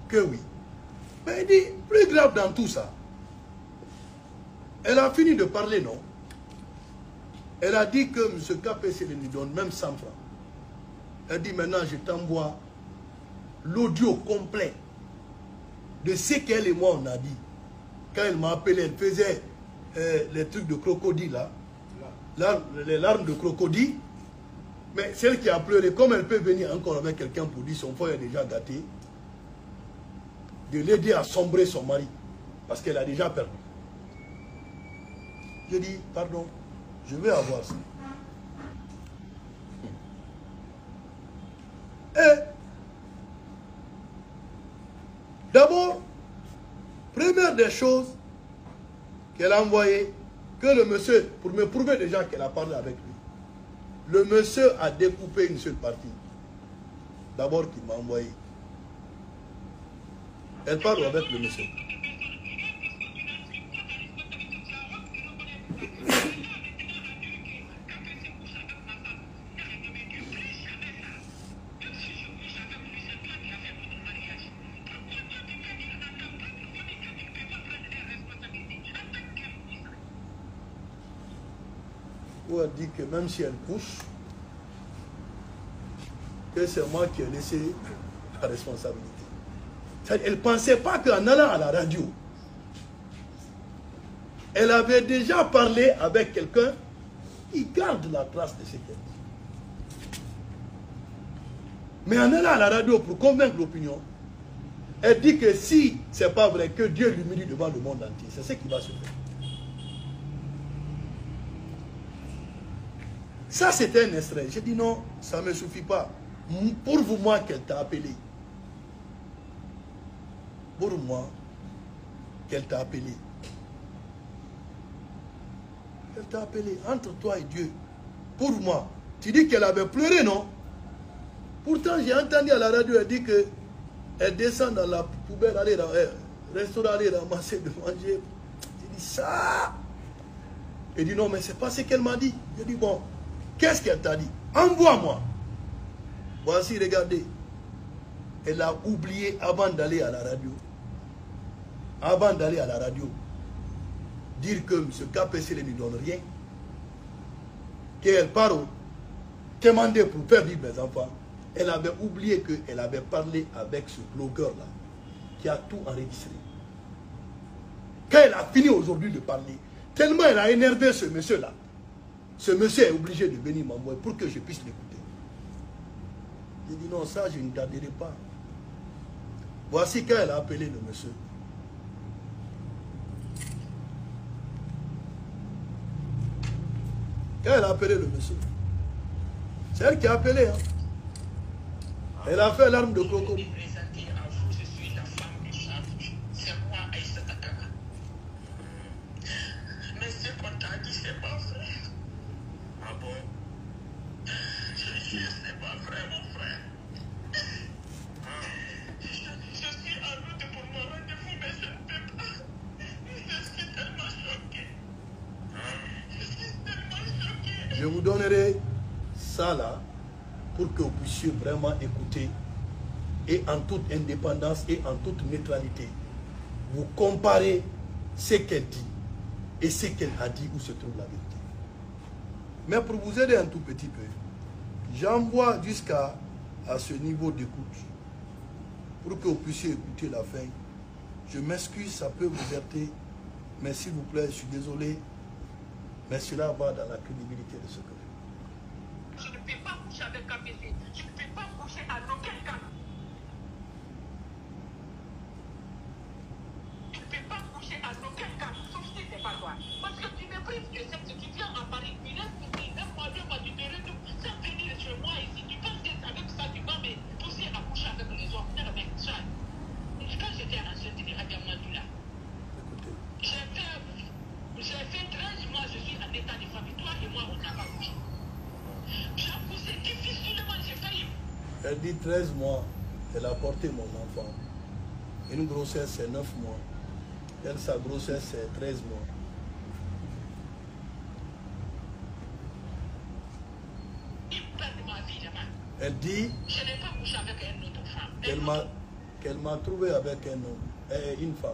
que oui. Mais il dit, plus grave dans tout ça, elle a fini de parler, non? Elle a dit que M. KPC lui donne même 100 francs. Elle dit maintenant, je t'envoie l'audio complet de ce qu'elle et moi on a dit. Quand elle m'a appelé, elle faisait les trucs de crocodile là, les larmes de crocodile. Mais celle qui a pleuré, comme elle peut venir encore avec quelqu'un pour dire son frère est déjà gâté, de l'aider à sombrer son mari, parce qu'elle a déjà perdu. Je dis, pardon, je vais avoir ça. Et d'abord, première des choses qu'elle a envoyé, que le monsieur, pour me prouver déjà qu'elle a parlé avec lui, le monsieur a découpé une seule partie. D'abord qu'il m'a envoyé. Elle parle avec le monsieur. Où elle dit que même si elle couche, que c'est moi qui ai laissé la responsabilité. Elle ne pensait pas qu'en allant à la radio, elle avait déjà parlé avec quelqu'un qui garde la trace de ce qu'elle dit. Mais en allant à la radio pour convaincre l'opinion, elle dit que si ce n'est pas vrai, que Dieu l'humilie devant le monde entier. C'est ce qui va se faire. Ça, c'était un extrait. J'ai dit non, ça ne me suffit pas. Pour vous, moi, qu'elle t'a appelé. Pour moi, qu'elle t'a appelé. Elle t'a appelé entre toi et Dieu. Pour moi. Tu dis qu'elle avait pleuré, non? Pourtant, j'ai entendu à la radio, elle dit qu'elle descend dans la poubelle, aller dans le restaurant, aller ramasser de manger. J'ai dit ça. Elle dit non, mais c'est pas ce qu'elle m'a dit. J'ai dit bon. Qu'est-ce qu'elle t'a dit? Envoie-moi. Voici, regardez. Elle a oublié avant d'aller à la radio. Avant d'aller à la radio. Dire que M. KPC ne lui donne rien. Qu'elle part demander pour faire vivre mes enfants. Elle avait oublié qu'elle avait parlé avec ce blogueur-là. Qui a tout enregistré. Quand elle a fini aujourd'hui de parler, tellement elle a énervé ce monsieur-là. Ce monsieur est obligé de venir m'envoyer pour que je puisse l'écouter. J'ai dit non, ça je ne garderai pas. Voici quand elle a appelé le monsieur. Quand elle a appelé le monsieur, c'est elle qui a appelé. Hein. Elle a fait l'arme de crocodile. Je vous donnerai ça là pour que vous puissiez vraiment écouter et en toute indépendance et en toute neutralité. Vous comparez ce qu'elle dit et ce qu'elle a dit où se trouve la vérité. Mais pour vous aider un tout petit peu, j'envoie jusqu'à ce niveau d'écoute pour que vous puissiez écouter la fin. Je m'excuse, ça peut vous heurter, mais s'il vous plaît, je suis désolé. Mais cela va dans la crédibilité de ce que je fais. Je ne peux pas coucher avec KPC. Je ne peux pas coucher à aucun cas. Je ne peux pas coucher à aucun cas, sauf si c'est pas toi. Parce que tu méprises que cette tu viens à Paris, tu laisses couper, même moi, tu te retrouves sans venir chez moi ici. Tu penses qu'avec ça, tu vas me pousser à coucher avec les hommes, avec ça. Quand j'étais enceinte de Adiamadou là, j'ai fait 13 mois, je suis en état de famille. Toi et moi, on n'a pas couché. J'ai poussé difficilement, j'ai failli. Elle dit 13 mois, elle a porté mon enfant. Une grossesse, c'est 9 mois. Elle, sa grossesse, c'est 13 mois. Il perd ma vie là-bas. Elle dit... Je n'ai pas couché avec une autre femme. qu'elle m'a trouvé avec un homme, une femme.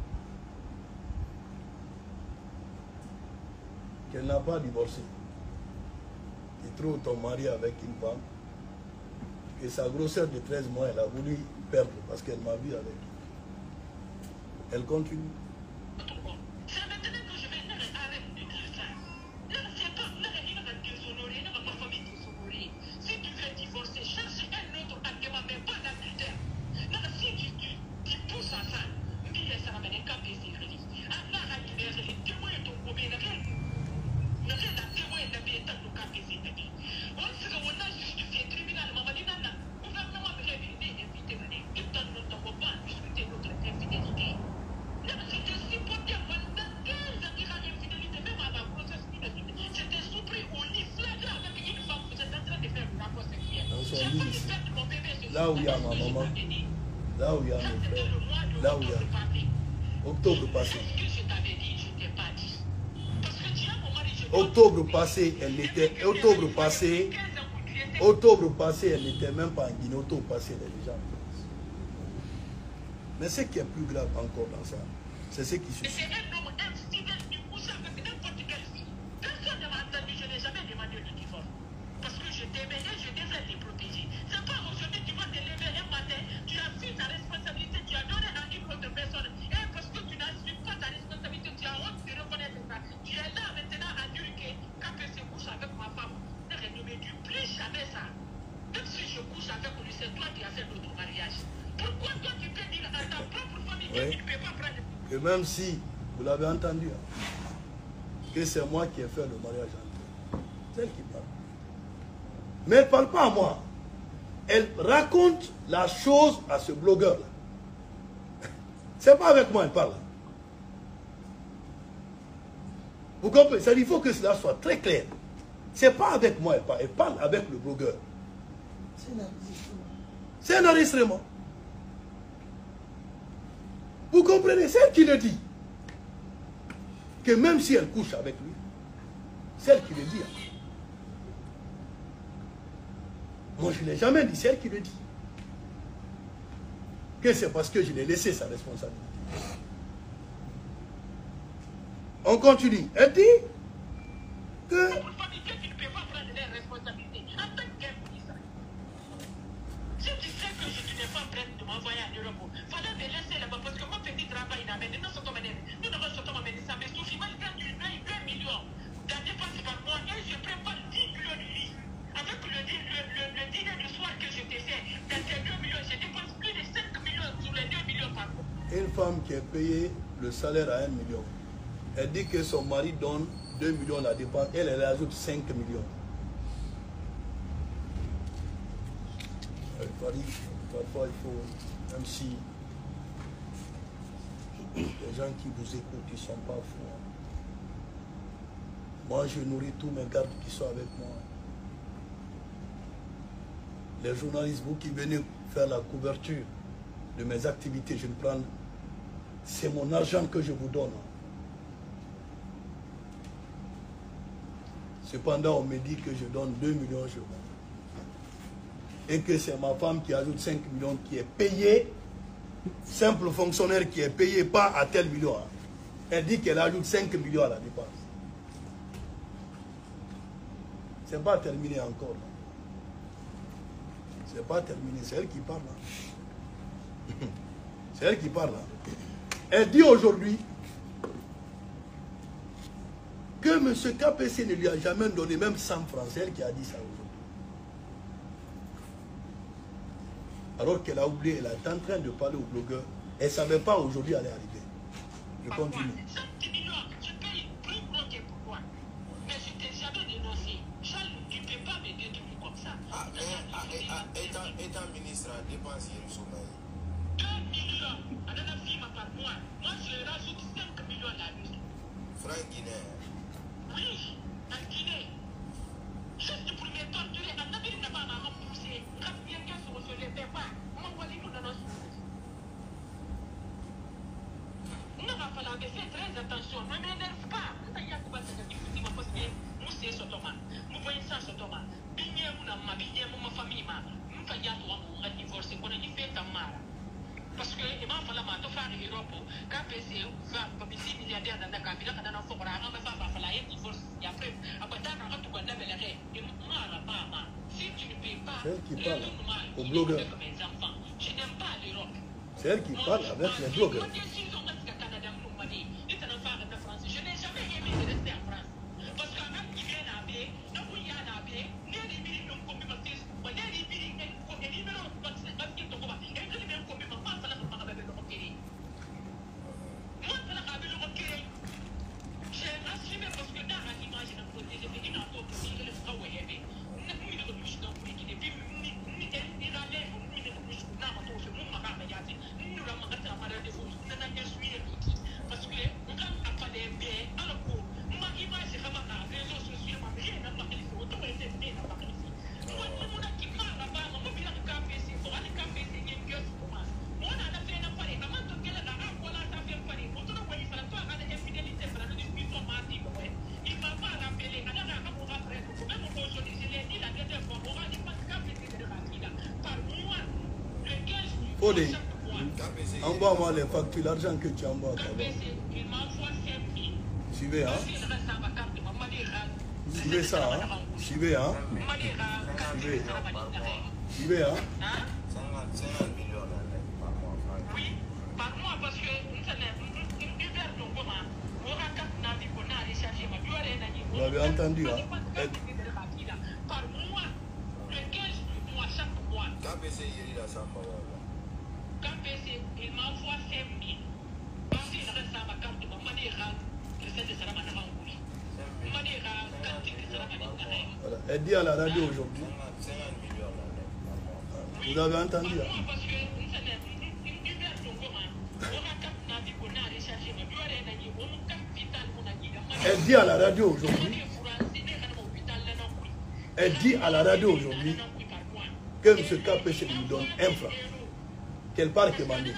Qu'elle n'a pas divorcé. Tu trouves ton mari avec une femme. Et sa grosseur de 13 mois, elle a voulu perdre parce qu'elle m'a vu avec. Elle continue. C'est maintenant que je vais arrêter de dire ça. C'est pas déshonorer, ma famille déshonorer. Si tu veux divorcer, cherche un autre argument, mais pas l'adultère. Si tu pousses à ça, ça va mener qu'à baisser. Allah a libéré témoin ton problème. Ne rien à témoin de bien tant que baisser. On a justifié tribunal, maman dit nana. Gouvernement me réveillé, invité, il donne notre repas, discuter notre infidélité. J'étais supporté pendant 15 ans qu'il a infidélité, même à la grossesse. J'étais surpris au lit flagrant avec une femme que j'étais en train de faire un rapport sexuel. J'ai failli perdre mon bébé. Là où il y a ma maman, là où il y a mes frères, là où il y a octobre passé. Octobre passé, elle était elle n'était même pas en Guinée. Octobre passé, elle est déjà en France. Mais ce qui est plus grave encore dans ça, c'est ce qui se suit. Personne ne m'a entendu, je n'ai jamais demandé le divorce. Parce que je t'aimais et je devrais te protéger. C'est pas aujourd'hui tu vas te lever un matin, tu as pris ta responsabilité, tu as donné à une autre personne. Et parce que tu n'assumes pas ta responsabilité, tu as honte de reconnaître ça. Tu es là maintenant à dire que quand je couche avec ma femme, ne me dis plus jamais ça. Même si je couche avec lui, c'est toi qui as fait notre mariage. Pourquoi toi tu peux dire à ta propre famille que tu ne peux pas prendre? Et même si, vous l'avez entendu, que c'est moi qui ai fait le mariage entre eux. C'est elle qui parle. Mais elle ne parle pas à moi. Elle raconte la chose à ce blogueur-là. C'est pas avec moi elle parle. Vous comprenez? Ça, il faut que cela soit très clair. C'est pas avec moi elle parle avec le blogueur. C'est un enregistrement. Vous comprenez? C'est elle qui le dit. Que même si elle couche avec lui, c'est elle qui le dit. Moi, je ne l'ai jamais dit, c'est elle qui le dit. Que c'est parce que je l'ai laissé sa responsabilité. On continue. Elle dit que... Si tu sais que je n'ai pas prête de m'envoyer à l'Europe, il fallait me laisser là-bas parce que mon petit travail n'a amené. Nous devons sortir m'amener ça. Mais Sophie, moi, je gagne 2 millions. Dans dépense par mois, et je prépare 10 millions de lits. Avec le dîner du soir que je t'ai fait, dans ces 2 millions, je dépense plus de 5 millions sur les 2 millions par mois. Une femme qui est payée le salaire à 1 million, elle dit que son mari donne 2 millions la dépense, elle ajoute 5 millions. Parfois, il faut, même si les gens qui vous écoutent, ils ne sont pas fous. Moi, je nourris tous mes gardes qui sont avec moi. Les journalistes, vous qui venez faire la couverture de mes activités, je ne prends... C'est mon argent que je vous donne. Cependant, on me dit que je donne 2 millions, je vends. Et que c'est ma femme qui ajoute 5 millions qui est payée, simple fonctionnaire qui est payé pas à tel million. Elle dit qu'elle ajoute 5 millions à la dépense. C'est pas terminé encore. C'est pas terminé, c'est elle qui parle. C'est elle qui parle. Elle dit aujourd'hui que M. KPC ne lui a jamais donné même 100 francs. C'est elle qui a dit ça aujourd'hui. Alors qu'elle a oublié, elle est en train de parler au blogueur. Elle ne savait pas aujourd'hui elle est arrivée. Je continue. 5 millions, je paye plus gros que pour toi. Mais je t'ai jamais dénoncé. Charles, tu ne peux pas me détruire comme ça. Étant ministre, dépenser le sommeil. 2 millions, à la firme par mois. Moi, je rajoute 5 millions à la nuit. Franc Guinée. Oui, en Guinée. Juste pour me torturer, en Amérique, n'a pas maman poussé. Quand quelqu'un se reçoit, je ne fais pas. Moi, voilà, nous, dans nos soucis. Il va falloir faire très attention. Ne m'énerve pas. Il y a quoi ça dit parce que nous, c'est ce Thomas. Nous voyons ça, ce Thomas. Bien, ma famille, nous faisons un divorce. On a dit fait ta mère. Parce que il m'a fallu que faire l'Europe, KPC va comme 6 milliardaires dans la capitale, dans la forêt, on va faire la divorce. Et après, tu vas développer. Si tu ne payes pas, c'est elle qui parle aux blogueurs. Je n'aime pas l'Europe. C'est elle qui parle avec les blogueurs. Je n'ai jamais aimé de rester en France. Parce qu'en même qui vient à paix, donc il y a à paix, il y a des milliers de communautaires, il y a des milliers de Odé, envoie-moi les factures, l'argent que tu envoies. Suivez, hein? Suivez ça, hein? Suivez, hein? Suivez. Suivez, hein? 50 millions par mois. Oui, par mois, parce que vous avez entendu, hein? Par mois, le 15 du mois, chaque mois. KPC, il a ça. KPC, il m'envoie 5 000. Parce qu'il reste à ma carte, voilà. Elle dit à la radio aujourd'hui. 50 millions par mois. Vous avez entendu, hein? Elle dit à la radio aujourd'hui. Elle dit à la radio aujourd'hui que M. KPC lui donne 1 franc. Qu'elle part demander.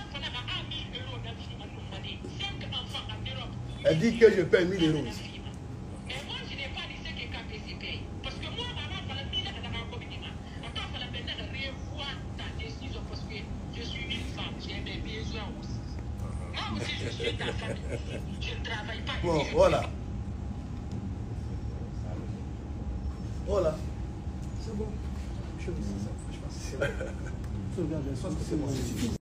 Elle dit que je paye 1000 euros ici. Mais moi, je n'ai pas dit ce que KPC paye. Parce que moi, maman, il fallait dire que dans ma communauté, encore, il fallait revoir ta décision parce que je suis une femme, j'ai des besoins aussi. Moi aussi, je suis ta famille. Je ne travaille pas. Bon, voilà. Voilà. C'est bon. Je pense que c'est bon. C'est bon.